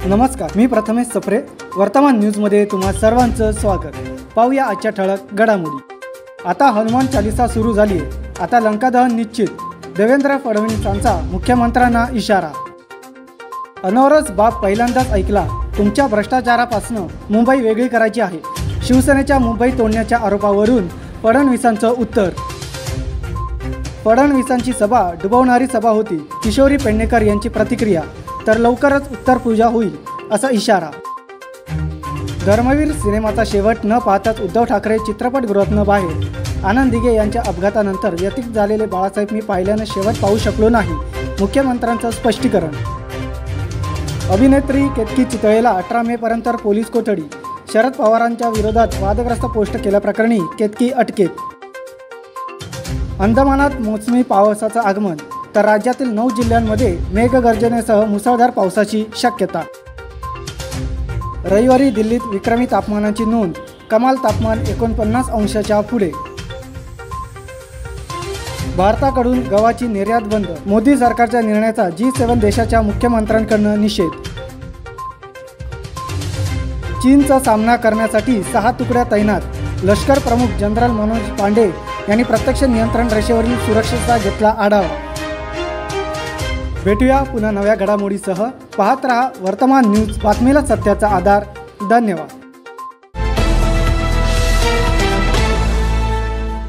नमस्कार, मी प्रथमेश सप्रे. वर्तमान न्यूजमध्ये तुम्हा सर्वांचं स्वागत. पाहूया आजच्या ठळक घडामोडी. आता हनुमान चालीसा सुरू झाली आहे. आता लंका दहन निश्चित. देवेंद्र फडणवीसांचा मुख्यमंत्र्यांना इशारा. अनवरच बाप पहिल्यांदाच ऐकला. तुमच्या भ्रष्टाचारापासून मुंबई वेगळी करायची आहे. शिवसेनेच्या मुंबई तोडण्याच्या आरोपावरून फडणवीसांचं उत्तर. फडणवीसांची सभा डुबवणारी सभा होती. किशोरी पेडणेकर यांची प्रतिक्रिया. तर लवकरच उत्तर पूजा होईल असा इशारा. धर्मवीर सिनेमाचा शेवट न पाहताच उद्धव ठाकरे चित्रपटगृहातून बाहेर. आनंद दिघे यांच्या अपघातानंतर व्यथित झालेले बाळासाहेब मी पाहिल्यानं शेवट पाहू शकलो नाही. मुख्यमंत्र्यांचं स्पष्टीकरण. अभिनेत्री केतकी चितळेला 18 मे पर्यंत पोलीस कोठडी. शरद पवारांच्या विरोधात वादग्रस्त पोस्ट केल्याप्रकरणी केतकी अटकेत. अंदमानात मोसमी पावसाचं आगमन. तर राज्यातील 9 जिल्ह्यांमध्ये मेघगर्जनेसह मुसळधार पावसाची शक्यता. रविवारी दिल्लीत विक्रमी तापमानाची नोंद. कमाल तापमान 49 अंशाच्या पुढे. भारताकडून गव्हाची निर्यात बंद. मोदी सरकारच्या निर्णयाचा G7 देशाच्या मुख्यमंत्र्यांकडून निषेध. चीनचा सामना करण्यासाठी 6 तुकड्या तैनात. लष्कर प्रमुख जनरल मनोज पांडे यांनी प्रत्यक्ष नियंत्रण रेषेवरील सुरक्षेचा घेतला आढावा. भेटूया पुन्हा नव्या घडामोडीसह. पाहत रहा वर्तमान न्यूज, बातमीला सत्याचा आधार. धन्यवाद.